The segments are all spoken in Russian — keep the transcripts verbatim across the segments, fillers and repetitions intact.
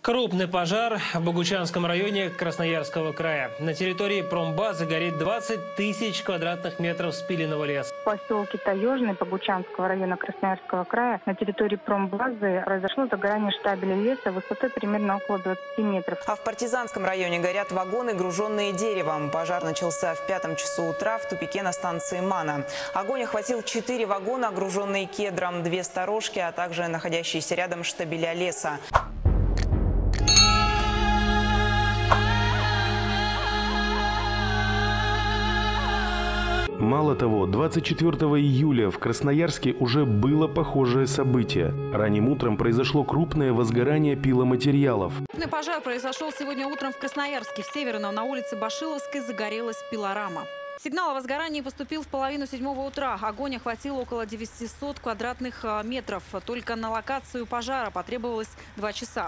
Крупный пожар в Богучанском районе Красноярского края. На территории промбазы горит двадцать тысяч квадратных метров спиленного леса. В поселке Таежный Богучанского района Красноярского края на территории промбазы произошло загорание штабеля леса высотой примерно около двадцати метров. А в Партизанском районе горят вагоны, груженные деревом. Пожар начался в пятом часу утра в тупике на станции Мана. Огонь охватил четыре вагона, груженные кедром, две сторожки, а также находящиеся рядом штабеля леса. Мало того, двадцать четвёртого июля в Красноярске уже было похожее событие. Ранним утром произошло крупное возгорание пиломатериалов. Крупный пожар произошел сегодня утром в Красноярске. В Северном на улице Башиловской загорелась пилорама. Сигнал о возгорании поступил в половину седьмого утра. Огонь охватил около девятисот квадратных метров. Только на локацию пожара потребовалось два часа.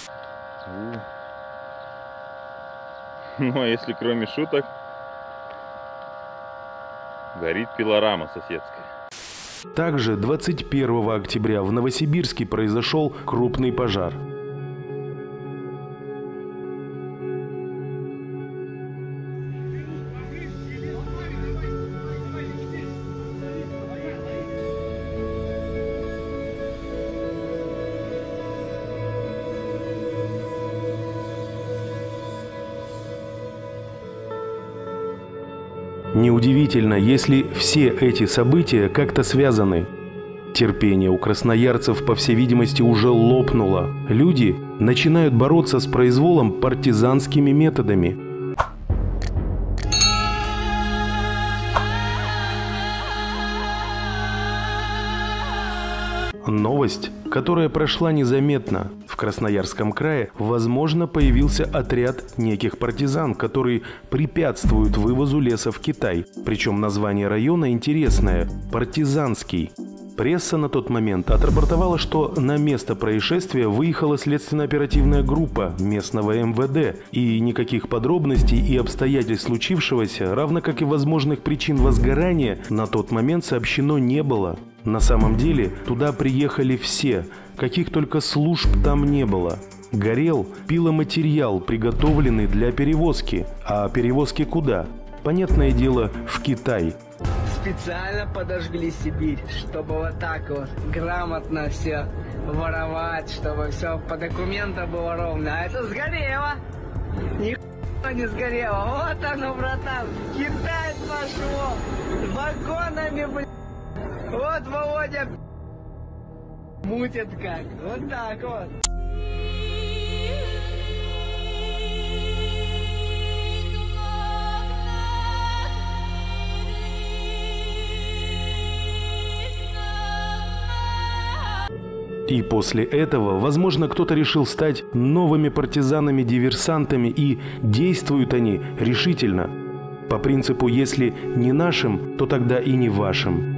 Ну а если кроме шуток, горит пилорама соседская. Также двадцать первого октября в Новосибирске произошел крупный пожар. Неудивительно, если все эти события как-то связаны. Терпение у красноярцев, по всей видимости, уже лопнуло. Люди начинают бороться с произволом партизанскими методами. Новость, которая прошла незаметно. В Красноярском крае, возможно, появился отряд неких партизан, которые препятствуют вывозу леса в Китай. Причем название района интересное – Партизанский. Пресса на тот момент отрапортовала, что на место происшествия выехала следственно-оперативная группа местного эм вэ дэ. И никаких подробностей и обстоятельств случившегося, равно как и возможных причин возгорания, на тот момент сообщено не было. На самом деле туда приехали все, каких только служб там не было. Горел пиломатериал, приготовленный для перевозки. А перевозки куда? Понятное дело, в Китай. Специально подожгли Сибирь, чтобы вот так вот грамотно все воровать, чтобы все по документам было ровно. А это сгорело. Нихуя не сгорело. Вот оно, братан. Китай пошло. Вагонами, блин. Вот Володя мутит как. Вот так вот. И после этого, возможно, кто-то решил стать новыми партизанами-диверсантами, и действуют они решительно. По принципу «если не нашим, то тогда и не вашим».